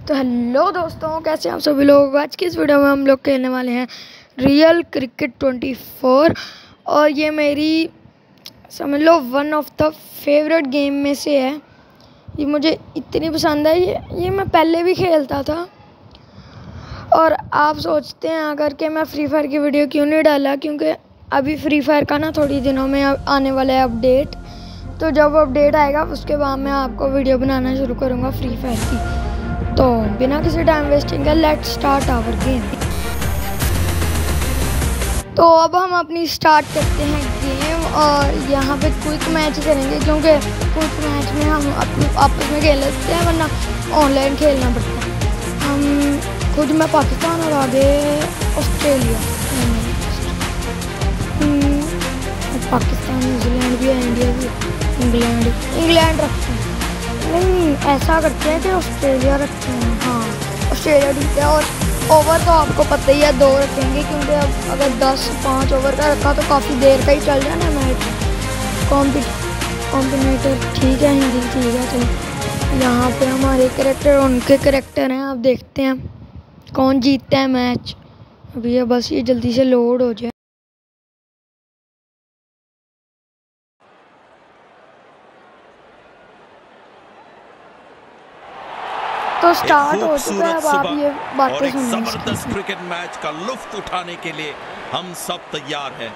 तो हेलो दोस्तों, कैसे हैं आप सभी लोग। आज की इस वीडियो में हम लोग खेलने वाले हैं रियल क्रिकेट 24 और ये मेरी समझ लो one of the favourite game में से है। ये मुझे इतनी पसंद है, ये मैं पहले भी खेलता था। और आप सोचते हैं अगर कि मैं फ्री फायर की वीडियो क्यों नहीं डाला, क्योंकि अभी फ्री फायर का ना थोड़ी दिनों में आने वाला है अपडेट। तो जब अपडेट आएगा उसके बाद मैं आपको वीडियो बनाना शुरू करूँगा फ्री फायर की। तो बिना किसी टाइम वेस्टिंग के लेट्स स्टार्ट आवर गेम। तो अब हम अपनी स्टार्ट करते हैं गेम और यहाँ पे क्विक मैच करेंगे, क्योंकि क्विक मैच में हम आपस में खेल लेते हैं, वरना ऑनलाइन खेलना पड़ता है। हम खुद में पाकिस्तान और आगे ऑस्ट्रेलिया, पाकिस्तान, न्यूजीलैंड भी है, इंडिया भी, इंग्लैंड रखते हैं। नहीं, ऐसा करते हैं कि ऑस्ट्रेलिया रखते हैं। हाँ, ऑस्ट्रेलिया ठीक है। और ओवर तो आपको पता ही है 2 रखेंगे, क्योंकि अब अगर 10-5 ओवर का रखा तो काफ़ी देर का ही चल जाना मैच। कॉम्बिनेटर ठीक है, हिंदी ठीक है। चलो, यहाँ पे हमारे कैरेक्टर उनके कैरेक्टर हैं। अब देखते हैं कौन जीतता है मैच। अभी ये बस ये जल्दी से लोड हो जाए। तो स्टार्ट हो चुका है। अब आप ये बातें सुनिए। जबरदस्त क्रिकेट मैच का लुत्फ उठाने के लिए हम सब तैयार हैं।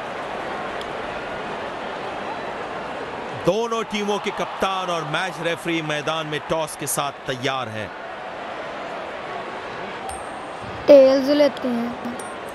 दोनों टीमों के कप्तान और मैच रेफरी मैदान में टॉस के साथ तैयार हैं। टेल्स लेते हैं,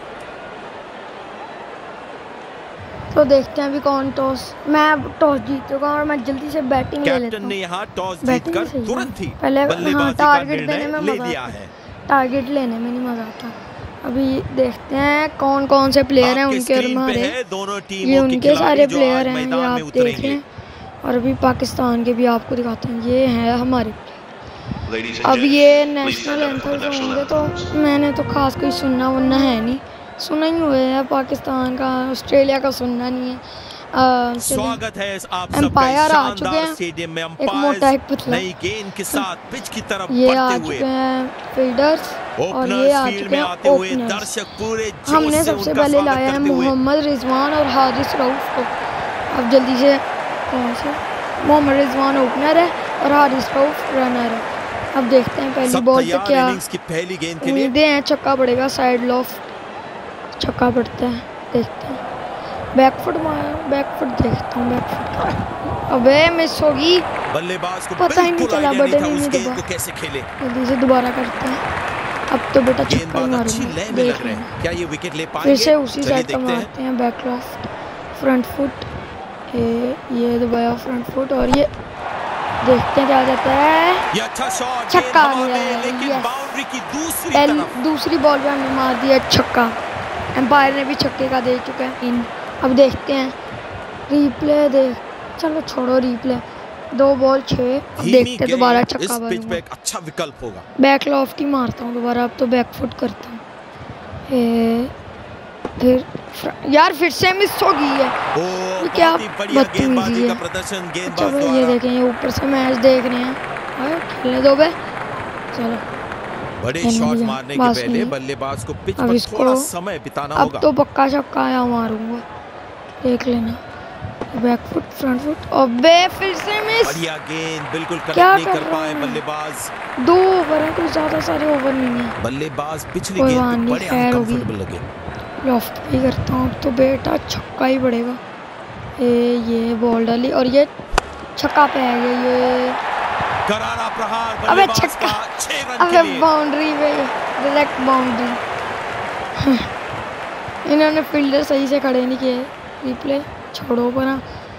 तो देखते हैं अभी कौन टॉस। मैं टॉस जीत चुका और मैं जल्दी से बैटिंग ले लेता हूं। कैप्टन ने यहाँ टॉस जीतकर तुरंत ही पहले टारगेट देने में मजा आता है, टारगेट लेने में नहीं मजा आता। अभी देखते हैं कौन कौन से प्लेयर हैं उनके और हमारे। ये उनके सारे प्लेयर हैं, ये आप देख रहे हैं। और अभी पाकिस्तान के भी आपको दिखाते हैं, ये है हमारे। अब ये नेशनल एंथम होंगे, तो मैंने तो खास कोई सुनना वरना है नहीं, सुना ही हुआ है। पाकिस्तान का, ऑस्ट्रेलिया का सुनना नहीं है। स्वागत है आप एम्पायर आ चुके हैं, स्टेडियम में। एक मोटा एक पतला, नई गेंद के साथ पिच की तरफ ये आ चुके हैं फील्डर्स और ये आ चुके हैं ओपनर्स। दर्शक पूरे हमने सबसे पहले लाया है मोहम्मद रिजवान और हारिस रऊफ को। अब जल्दी से कौन से, मोहम्मद रिजवान ओपनर है और हारिस रऊफ रनर है। अब देखते हैं पहली बॉल पे क्या उम्मीदें हैं। छक्का पड़ेगा, साइड लॉफ्ट छक्का पड़ता है, देखते हैं। बैकफुट देखता हूँ, बैकफुट। अबे मिस होगी, बल्लेबाज को पता ही नहीं चला, बटन ही नहीं दबा। कैसे खेले, जल्दी से दोबारा करते हैं। अब तो बेटा छक्का मारूंगा, देख रहे हैं क्या ये विकेट ले पाएंगे। फिर से उसी साइड का मारते हैं, बैक लॉफ्ट, फ्रंट फुट, ये दबाया फ्रंट फुट और ये देखते हैं क्या जाता है। ये अच्छा शॉट, छक्का आ गया, लेकिन बाउंड्री की दूसरी बॉल पे हमने मार दिया छक्का। एम्पायर ने भी छक्के का दे चुका है। अब देखते हैं रिप्ले, चलो छोड़ो रिप्ले। 2 बॉल 6। अब देखते हैं दोबारा छक्का मारूंगा, अच्छा विकल्प होगा। बैक लॉफ्ट ही मारता हूँ दोबारा। अब तो बैक फुट करता हूँ, फिर यार फिर से मिस हो गई है। क्या बदतमीजी है। चलो ये देखें, ये ऊपर से मैच देख रहे हैं, खेलने दो बे। चलो, बड़े शॉट मारने के पहले बल्लेबाज को पिच पर थोड़ा समय बिताना होगा। अब तो पक्का छक्का आया मारूंगा, देख लेना। बैक फुट, फ्रंट फुट, अबे फिर से मिस। बढ़िया गेंद, बिल्कुल कनेक्ट नहीं कर पाए बल्लेबाज। 2 ओवर है, कोई ज्यादा सारे ओवर नहीं है। बल्लेबाज पिछली गेंद पे बड़े अनकंफर्टेबल लगे। लॉफ्ट भी करता हूँ तो बेटा छक्का ही पड़ेगा। ये बॉल डाली और ये छक्का पे आ गया। ये करारा प्रहार, अबे छक्का, अबे बाउंड्री पे, डायरेक्ट बाउंड्री। इन्होंने फील्डर सही से खड़े नहीं किए। रिप्ले छोड़ो बना,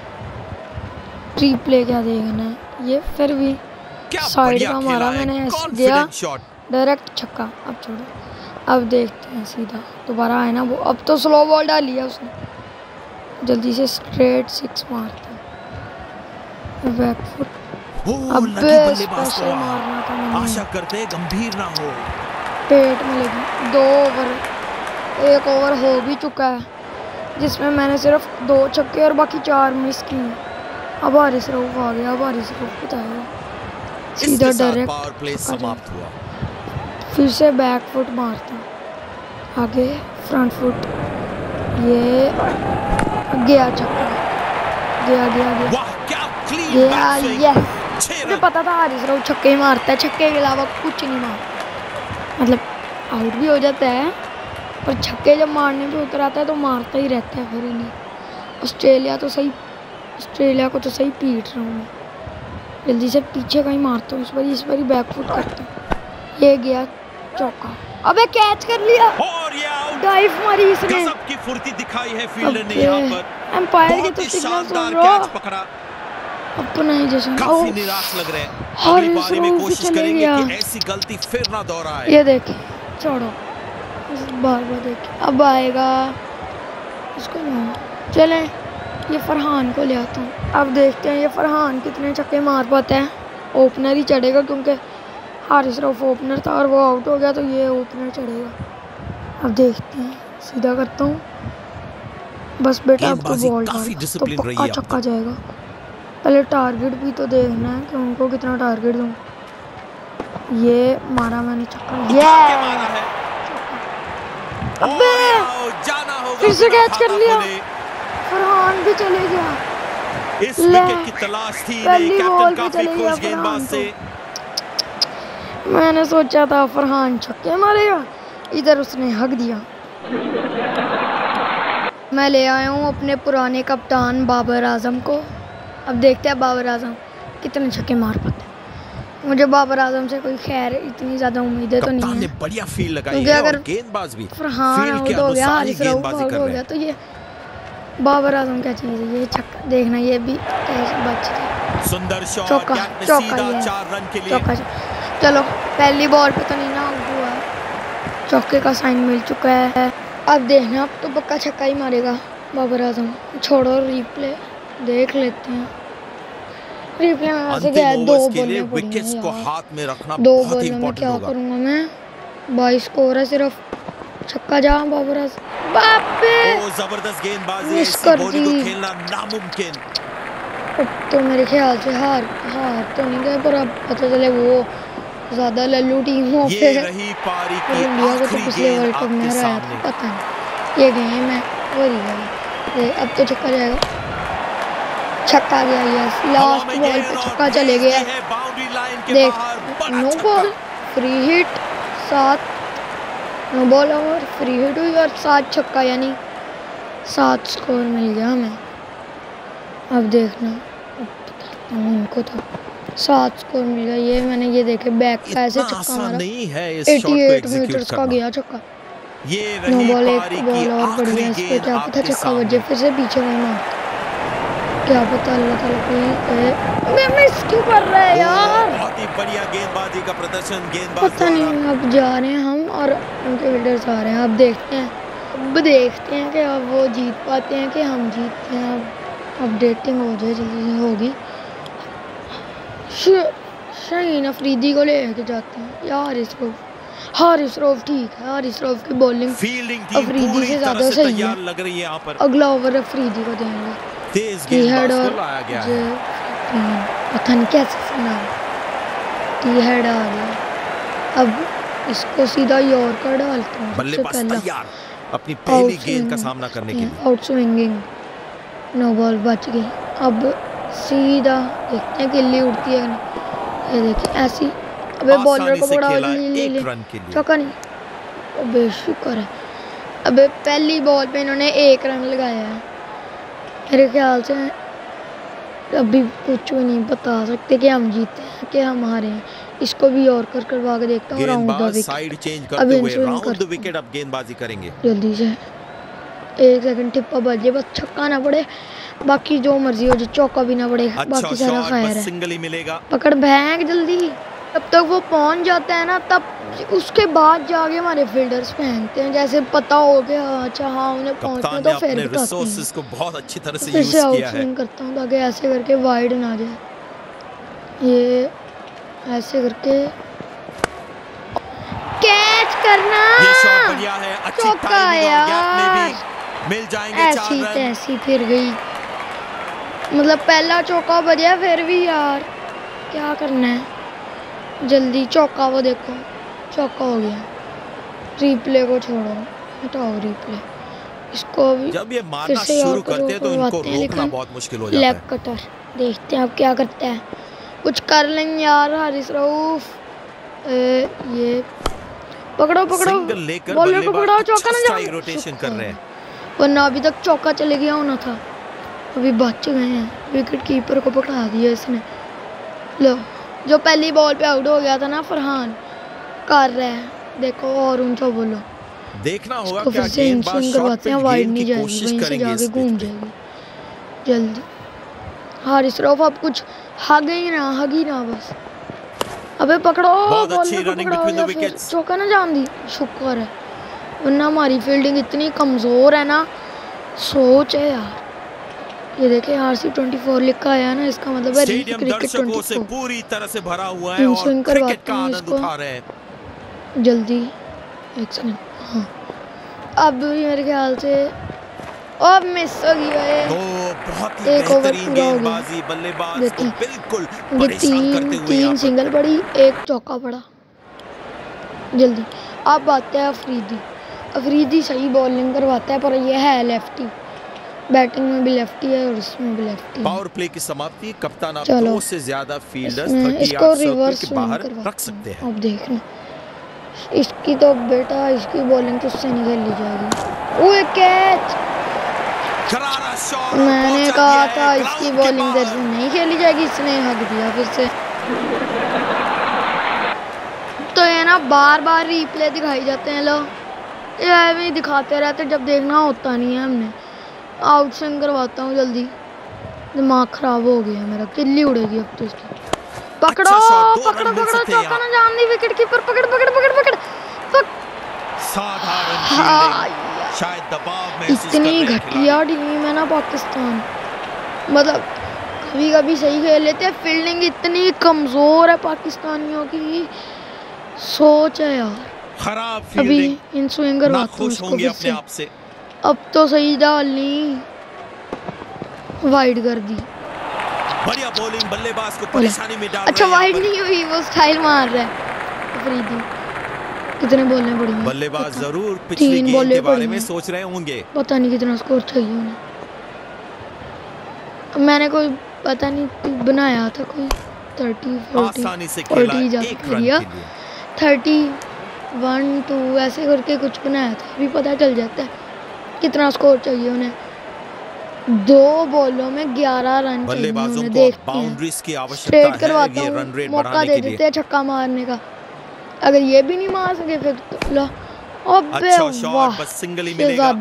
रिप्ले क्या देखना है। ये फिर भी साइड का मारा मैंने, गया डायरेक्ट छक्का। अब छोड़ो, अब देखते हैं सीधा दोबारा है ना वो। अब तो स्लो बॉल डाली है उसने, जल्दी से स्ट्रेट 6 मारता है। बैक फुट, अब स्पेशल मारना था मैंने। आशा करते गंभीर ना हो, पेट में लगी। 2 ओवर, 1 ओवर हो भी चुका है, जिसमें मैंने सिर्फ 2 छक्के और बाकी 4 मिस किए। अब हारिस रऊफ आ गया, अब हारिस रऊफ बताएगा। सीधा डायरेक्ट पावर प्ले समाप्त हुआ। फिर से बैक फुट मारता, आगे फ्रंट फुट, ये गया छक्का, गया यस। मुझे पता था हारिस राउफ छक्के ही मारता है, छक्के के अलावा कुछ नहीं मारता। मतलब आउट भी हो जाता है पर छक्के जब मारने पे उतर आता है तो मारता ही रहता है फिर इन्हें। ऑस्ट्रेलिया को तो सही पीट रहा हूँ मैं, जल्दी से पीछे का ही मारता हूँ, इस बार ही बैक फुट करता हूँ। ये गया चौका, अबे कैच कर लिया और ये आउट, डाइव मारी इसने। गजब की फुर्ती दिखाई है फील्डर ने यहाँ पर, एम्पायर के तो सिग्नल सुन लो। पकड़ा, अब तो नहीं जैसे काफी निराश लग रहे हैं। अगली बारी में कोशिश करेंगे कि ऐसी गलती फिर ना दोहराए। ये देखिए छोड़ो, बार देखिए अब आएगा इसको ना। चलें ये फरहान को ले आता हूँ, अब देखते हैं ये फरहान कितने छक्के मार पाता है। ओपनर ही चढ़ेगा क्योंकि हारिस राउफ ओपनर था और वो आउट हो गया तो ये ओपनर चढ़ेगा। अब देखते हैं, सीधा करता हूँ बस बेटा, अब तो बॉल डाल तो पक्का छक्का जाएगा। पहले टारगेट भी तो देखना है कि उनको कितना टारगेट दूँ। ये मारा मैंने छक्का, अबे फिर से कैच कर लिया, फरहान भी चले गया। इस विकेट की तलाश थी कैप्टन काफी खुश गेंदबाज से। मैंने सोचा था फरहान छक्के मारेगा, इधर उसने हक दिया। मैं ले आया हूँ अपने पुराने कप्तान बाबर आजम को। अब देखते हैं बाबर आजम कितने छक्के मार पाते हैं। मुझे बाबर आजम से कोई खैर इतनी ज्यादा उम्मीदें तो नहीं है, बढ़िया फील्ड लगाई है और गेंदबाज भी फरहान आउट हो गया, हारिस राउफ आउट हो गया, तो ये बाबर आजम क्या चीज़ है। ये छक्का देखना, ये भी कैसे बच गया, सुंदर शॉट, चौका, चौका 4 रन के लिए। चलो पहली बॉल पे तो नहीं ना आउट हुआ, चौके का साइन मिल चुका है। अब देखना, अब तो पक्का छक्का ही मारेगा बाबर आजम। छोड़ो रिप्ले देख लेते हैं। रिप्ले में वैसे क्या है, 2 बॉलें पड़ी हैं यार, 2 बॉलों में क्या करूँगा मैं। 22 स्कोर है सिर्फ, छक्का जा बाबर आजम, जबरदस्त गेंदबाजी, मिस कर दी। खेलना नामुमकिन। अब तो मेरे ख्याल से हार तो नहीं गए, पर अब पता चले वो ज़्यादा लल्लू टीम हो फिर इंडिया को तो पिछले वर्ल्ड कप में हराया था, पता नहीं ये गेम है वो रियल। अब तो छक्का जाएगा, छक्का गया, यस। लास्ट बॉल पे छक्का चले गया, देख no ball free hit, 7 no ball और फ्री हिट हुई और 7 छक्का, यानी 7 स्कोर मिल गया हमें। अब देखना, अब बताता हूँ उनको तो 7 स्कोर मिल गया। ये मैंने ये देखे बैक का ऐसे छक्का मारा, 88 मीटर्स का गया छक्का। नो बॉल, 1 बॉल और बढ़िया, इस पर क्या पता छक्का बजे, फिर से पीछे वही मार, क्या पता अल्लाह ताला कोई मिस क्यों कर रहा है यार। बहुत ही बढ़िया गेंदबाजी का प्रदर्शन, पता नहीं। अब जा रहे हैं हम और उनके फील्डर्स आ रहे हैं। अब देखते हैं कि अब वो जीत पाते हैं कि हम जीतते हैं। अब अपडेटिंग हो जाए, जल्दी से होगी। शाहीन अफरीदी को लेके जाते हैं यार। हारिस राउफ ठीक है, हारिस राउफ की बॉलिंग अफरीदी से ज़्यादा सही है। लग रही है यहाँ पर, अगला ओवर अफरीदी को देंगे। तेज गेंदबाज को लाया गया है, पता नहीं कैसे सुना, हेड आ गया। अब इसको सीधा यॉर्कर डालता हूँ, बल्लेबाज तैयार अपनी पहली गेंद का सामना करने के लिए। आउट स्विंगिंग, नो बॉल बच गई। अब सीधा देखते हैं गिल्ली उड़ती है, ये देखिए ऐसी। अबे बॉलर को बड़ा ले चौका नहीं, अबे शुक्र है। अबे पहली बॉल पे इन्होंने 1 रन लगाया है। मेरे ख्याल से अभी कुछ भी नहीं बता सकते कि हम जीते हैं कि हम हारे हैं। इसको भी और करवा के देखता हूँ। साइड चेंज करते हुए राउंड द विकेट अब गेंदबाजी करेंगे। जल्दी से 1 सेकंड टिप्पा बजे, बस छक्का ना पड़े, बाकी जो मर्जी हो, जो चौका भी ना पड़े, बाकी सारा खैर है। सिंगल ही मिलेगा। पकड़ भैंग जल्दी, तब तक वो पहुंच जाता है ना, तब उसके बाद जाके हमारे फील्डर्स फेंकते हैं, जैसे पता हो गया अच्छा हाँ उन्हें पहुंचना, तो फिर रिसोर्सेज को बहुत अच्छी तरह से यूज किया है। करता हूँ ताकि ऐसे करके वाइड ना जाए, ये ऐसे करके कैच करना। ये शॉट बढ़िया है, अच्छी टाइमिंग और गैप में भी मिल जाएंगे 4 रन। ऐसी फिर गई, मतलब पहला चौका बजा फिर भी यार क्या करना है। जल्दी चौका, वो देखो चौका हो गया। रिप्ले को छोड़ो, हटाओ रिप्ले। इसको भी जब ये मारना शुरू करते हैं तो इनको रोकना बहुत मुश्किल हो जाता है। लेग कटर देखते हैं अब क्या करता है। कुछ कर लेंगे यार हारिस रऊफ। ये पकड़ो पकड़ो, बॉलर को पकड़ो, चौका ना जाए। रोटेशन कर रहे हैं, वरना अभी तक चौका चले गया होना था। अभी बच गए हैं, विकेट कीपर को पकड़ा दिया इसने। लो, जो पहली बॉल पे आउट हो गया था ना फरहान, कर रहा है देखो। और ऊंचा बोलो, देखना होगा क्या गेंदबाज करवाते हैं, वाइड नहीं जाएगी, वहीं से जाके घूम जाएगी। जल्दी हारिस रऊफ, अब कुछ हगी ना बस। अबे पकड़ो, बॉलर को पकड़ो या फिर चौका ना जान दी। शुक्र है, वरना हमारी फील्डिंग इतनी कमजोर है ना, सोच है यार। ये देखे RC24 लिखा आया ना, इसका मतलब है क्रिकेट 24 पूरी तरह से भरा हुआ है और क्रिकेट का आनंद उठा रहे हैं। जल्दी एक सेकंड। हाँ, अब मेरे ख्याल से अब मिस हो गया है। बहुत ही बेहतरीन गेंदबाजी, बल्लेबाज को बिल्कुल परेशान करते हुए तीन सिंगल पड़ी, एक चौका पड़ा। जल्दी अब आते हैं अफरीदी सही बॉलिंग करवाता है, पर ये है लेफ्टी। बैटिंग में भी लेफ्टी है और इसमें भी लेफ्टी है। पावर प्ले की समाप्ति, कप्तान आप 2 से ज्यादा फील्डर्स इसको रिवर्स के बाहर रख सकते हैं। अब देखना इसकी तो बेटा, इसकी बॉलिंग तो उससे नहीं खेली जाएगी। ओए कैच, मैंने कहा था इसकी बॉलिंग देर से नहीं खेली जाएगी, इसने हक दिया फिर से। तो ये ना बार बार रिप्ले दिखाई जाते हैं लोग, ये भी दिखाते रहते, जब देखना होता नहीं है। हमने आउट स्विंग करवाता हूँ जल्दी, दिमाग खराब हो गया मेरा। किल्ली उड़ेगी अब तो इसकी। पकड़ो पकड़ो पकड़ो, चौका ना जान दी, विकेट कीपर पकड़ पकड़ पकड़ पकड़। शायद दबाव में इतनी घटिया टीम है ना पाकिस्तान, मतलब कभी कभी सही खेल लेते हैं, फील्डिंग इतनी कमजोर है पाकिस्तानियों की, सोच है यार। खराब फील्डिंग, अभी इन स्विंग करवाता हूं इसको फिर से। आप से अब तो सही डालनी, वाइड कर दी। बढ़िया बॉलिंग, बल्लेबाज को परेशानी में डाल। अच्छा वाइड नहीं हुई, वो स्टाइल मार रहा है अफरीदी। कितने बॉलें पड़ी हैं? बल्लेबाज जरूर पिछली गेंद के बारे में सोच रहे होंगे। पता नहीं कितना स्कोर चाहिए उन्हें। मैंने कोई पता नहीं बनाया था, कोई 30 आसानी से खेला, एक रन के लिए 31 2 ऐसे करके कुछ बनाया था। अभी पता चल जाता है कितना स्कोर चाहिए उन्हें। 2 बॉलों में 11 रन चाहिए उन्हें। देखते बाउंड्रीज की आवश्यकता है, ये रन रेट मौका दे देते हैं छक्का मारने का। अगर ये भी नहीं मार सके फिर तो लो। अबे वाह, बस सिंगल ही मिलेगा।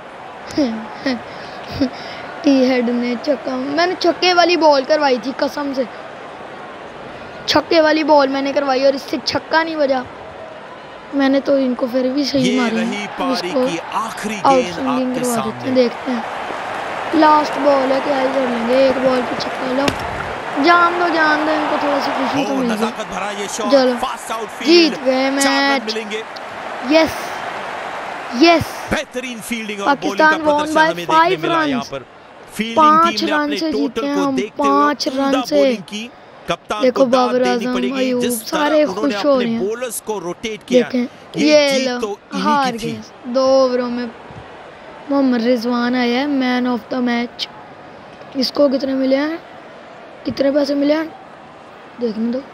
टी हेड ने छक्का, मैंने छक्के वाली बॉल करवाई थी कसम से, छक्के वाली बॉल मैंने करवाई और इससे छक्का नहीं बजा। मैंने तो इनको फिर भी सही मारी। की आखिरी गेंद आपके सामने, देखते हैं लास्ट बॉल है, क्या ही कर लेंगे। एक बॉल पे छक्का लो, जान दो इनको, थोड़ा सी खुशी तो मिलेगी। चलो जीत गए मैच। यस यस, बेहतरीन फील्डिंग और Pakistan won by 5 run. 5 run से जीते हम, 5 रन से। देखो बाबर आजम, अयूब सारे खुश हो रहे हैं। बॉलर्स को रोटेट किया। देखें ये लो, हार गए 2 ओवरों में। मोहम्मद रिजवान आया है मैन ऑफ द मैच। इसको कितने मिले हैं, कितने पैसे मिले हैं देखने दो।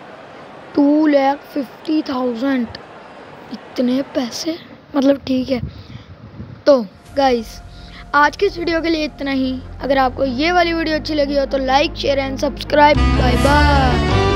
2,50,000, इतने पैसे, मतलब ठीक है। तो गाइस आज की इस वीडियो के लिए इतना ही। अगर आपको ये वाली वीडियो अच्छी लगी हो तो like share and subscribe. Bye bye.